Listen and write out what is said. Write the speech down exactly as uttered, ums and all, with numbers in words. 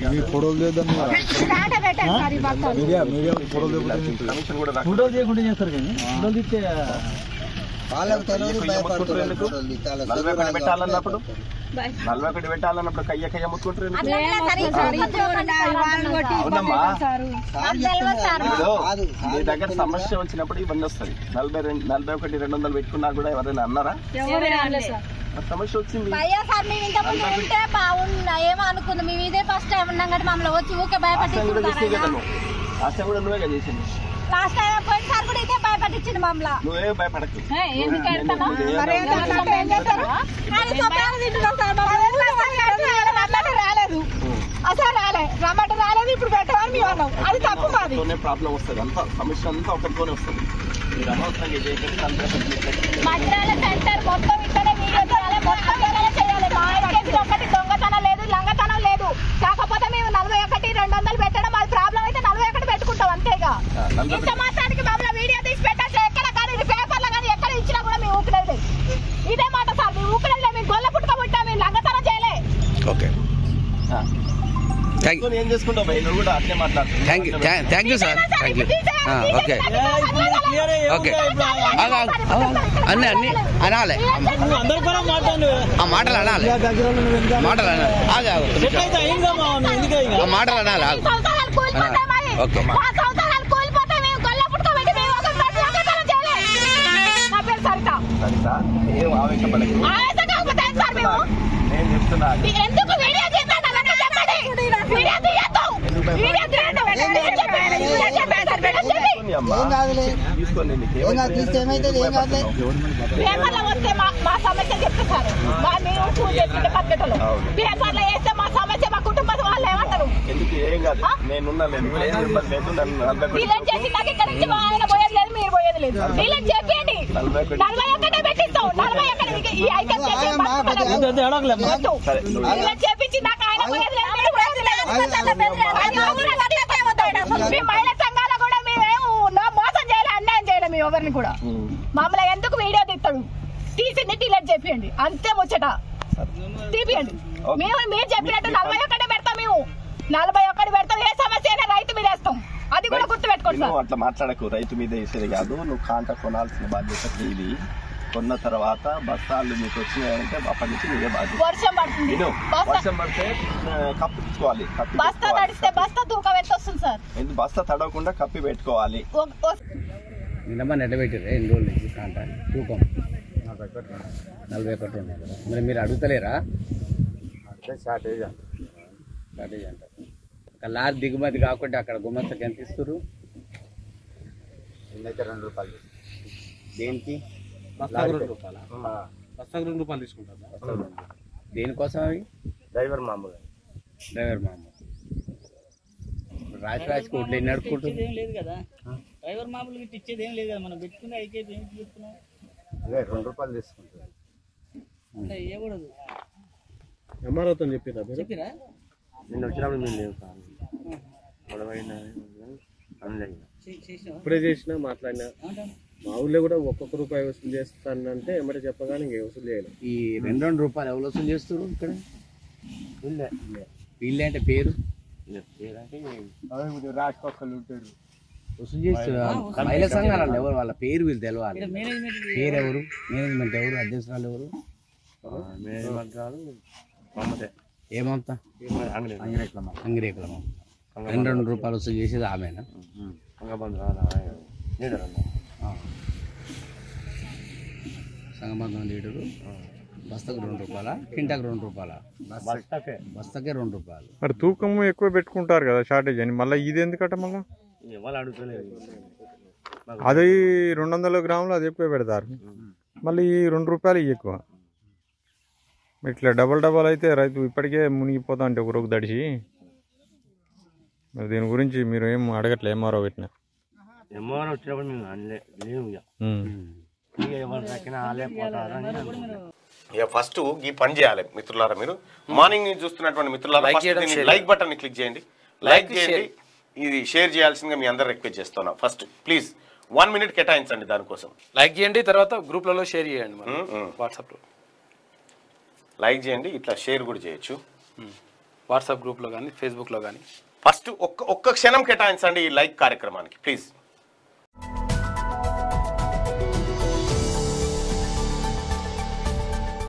Photo చేయకుండా చేస్తారు కానీ ఫోటో తీస్తే పెట్టాలన్నప్పుడు నలభై ఒకటి పెట్టాలన్నప్పుడు కయ్య కయ్య ముట్టుకుంటారు. మీ దగ్గర సమస్య వచ్చినప్పుడు ఇవన్నీ వస్తుంది. నలభై రెండు నలభై ఒకటి రెండు వందలు పెట్టుకున్నా కూడా ఎవరైనా అన్నారా? సమస్య వచ్చింది. ఏమో అనుకుంది మేము ఇదే ఫస్ట్ టైం ఉన్నాం కాబట్టి మమ్మల్ని వచ్చి ఊకే భయపడి లాస్ట్ టైం కూడా నువ్వే కదా చేసింది. లాస్ట్ టైం పోయినసారి కూడా ఇదే భయపట్టించింది మమ్మల్ని. నువ్వే భయపడకు. రాలేదు అసలు రాలే రమ్మంటే రాలేదు. ఇప్పుడు పెట్టమని మేము అన్నాం. అది తప్పు మాది. ప్రాబ్లం వస్తుంది. అంతా సమస్య అంతా ఒకరితోనే వస్తుంది. మీరు అనవసరంగా చేయకండి. మంత్రాల సెంటర్ మొత్తం ఇక్కడే వీడియో చేయాలి, మొత్తం చేయాలి. మా ఐకేపీ ఒకటి దొంగతనం లేదు, లంగతనం లేదు. కాకపోతే మేము నలభై ఒకటి రెండు వందలు పెట్టడం అది ప్రాబ్లం అయితే నలభై ఒకటి పెట్టుకుంటాం అంతేగా. ఇంత మాత్రానికి మమ్మల్ని వీడియో తీసి పెట్టాలి. ఎక్కడ కానీ ఇది పేపర్లో కానీ ఎక్కడ ఇచ్చినా కూడా మేము ఊపిలేదు. ఇదే మాట సార్, మేము ఊపిలేదు. మేము గొల్ల పుట్టుక పుట్టా, మేము లంగతనం చేయలే. ఓకే ఏం చేసుకుంటావు భయ్? నువ్వు కూడా అట్లే మాట్లాడుతున్నావు. Thank you thank you sir thank you okay okay అన్నీ అన్నీ అనాలి మాటలు అనాలి మాటలు అనాలి మాటలు అనాలి ఓకే ఏం ఆవేశపడకు. నేను చెప్తున్నా పేపర్లో వస్తే మా సమస్య చెప్తారు. పేపర్లో వేస్తే మా సమస్య మా కుటుంబం వాళ్ళు ఏమంటారు? ఏం కాదు, డిలీట్ చేసి నాకు ఇక్కడ నుంచి మా ఆయన పోయేది లేదు, మీరు పోయేది లేదు. డిలీట్ చేయండి. నలభై ఒకటే పెట్టిస్తాం. నలభై ఒకటి ఈ ఐటమ్ డిలీట్ చేపించి నాకు ఆయన పోయేది లేదు, మీరు పోయేది లేదు. మీ మహిళా సంఘాల కూడా మేమేమో మోసం చేయాలి, అన్యాయం చేయాలి. మేము ఎవరిని కూడా మమ్మల్ని ఎందుకు వీడియో తీస్తాడు? తీసింది డిలీట్ చేపియండి అంతే ముచ్చట. తీపియండి. మేము మీరు చెప్పినట్టు నలభై ఒకటే పెడతాం. మేము నలభై ఒకటి పెడతాం. ఏ సమస్య అయినా రైతు మీద వేస్తాం. అది కూడా గుర్తు పెట్టుకోండి సార్. అట్లా మాట్లాడకు. రైతు మీద వేసేది కాదు. నువ్వు కాంట కొనాల్సిన బాధ్యత ఇది. కొన్న తర్వాత బస్తాలు మీకు వచ్చినాయంటే అప్పటి నుంచి మీరే బాధ్యత. వర్షం పడుతుంది, వర్షం పడితే కప్పు తీసుకోవాలి. బస్తా తడిస్తే బస్తా తూకం ఎంత వస్తుంది సార్? ఎందుకు బస్తా తడవకుండా కప్పి పెట్టుకోవాలి. నిన్న నెట్ట పెట్టారు ఎన్ని రోజులు నుంచి కాంట తూకం నలభై ఒకటి ఉన్నాయి కదా. మరి మీరు అడుగుతలేరా? షార్టేజ్ షార్టేజ్ అంటారు. అక్కడ లారీ దిగుమతి కాకుండా అక్కడ గుమ్మస్తకి ఎంత ఇస్తారు? ఎన్నైతే రెండు రూపాయలు. దేనికి? బస్తాకు రెండు రూపాయలు. బస్తాకు రెండు రూపాయలు తీసుకుంటారు. దేనికోసం అవి? డ్రైవర్ మామూలు డ్రైవర్ మామూలు రాసి రాసి కోట్లు ఎన్ని నడుపుకుంటుంది ఏం లేదు కదా. డ్రైవర్ మామూలు ఇచ్చేది ఏం లేదు కదా. మనం పెట్టుకునే ఐకేపీ ఏం పెట్టుకున్నాం? అదే రెండు రూపాయలు తీసుకుంటారు. అంటే ఇవ్వకూడదు. ఎంఆర్ఓతో చెప్పిరా చెప్పిరా? నిన్న వచ్చినప్పుడు మేము లేవు సార్. ఇప్పుడే చేసినా మాట్లాడినా. మా ఊళ్ళో కూడా ఒక్కొక్క రూపాయి వసూలు చేస్తానంటే ఎమ్మటే చెప్పగానే ఇంక వసూలు చేయాలి. ఈ రెండు రెండు రూపాయలు ఎవరు వసూలు చేస్తారు ఇక్కడ? వీళ్ళే అంటే పేరు రాజపక్కలు ఉంటారు వసూలు చేస్తారు. మహిళా సంఘాలు ఎవరు? వాళ్ళ పేరు వీళ్ళు తెలవాలి. పేరు ఎవరు? మేనేజ్మెంట్ ఎవరు? అధ్యక్షురాలు ఎవరు? ఏమంతా అంగిరేకుల రెండు రెండు రూపాయలు వసూలు చేసేది ఆమెనా? సంగబంధం లీటరు బస్తాకు రెండు రూపాయల, కింటాకు రెండు రూపాయల? బస్తాకే రెండు రూపాయలు. మరి తూకం ఎక్కువ పెట్టుకుంటారు కదా షార్టేజ్ అని. మళ్ళీ ఇది ఎందుకట? మళ్ళీ అది రెండు వందల గ్రాములు అది ఎక్కువ పెడతారు. మళ్ళీ ఈ రెండు రూపాయలు ఎక్కువ. ఇట్లా డబల్ డబల్ అయితే రైతు ఇప్పటికే మునిగిపోతా అంటే ఒక రోజు దడిచి. మరి దీని గురించి మీరు ఏం అడగట్లే? ఎంఆర్ఓ పెట్టినా ఎంఆర్ఓ వచ్చినప్పుడు మేము అనలే లేవు. ఇక ఫస్ట్ ఈ పని చేయాలి మిత్రులారా. మీరు మార్నింగ్ చూస్తున్నటువంటి మిత్రులారా లైక్ బటన్ ని క్లిక్ చేయండి, లైక్ చేయండి, ఇది షేర్ చేయాల్సిందిగా మీ అందరు రిక్వెస్ట్ చేస్తున్నా. ఫస్ట్ ప్లీజ్ వన్ మినిట్ కేటాయించండి దానికోసం. లైక్ చేయండి, తర్వాత గ్రూప్లలో షేర్ చేయండి, వాట్సాప్లో లైక్ చేయండి, ఇట్లా షేర్ కూడా చేయొచ్చు. వాట్సాప్ గ్రూప్లో కానీ ఫేస్బుక్లో కానీ. ఫస్ట్ ఒక్క ఒక్క క్షణం కేటాయించండి ఈ లైక్ కార్యక్రమానికి ప్లీజ్.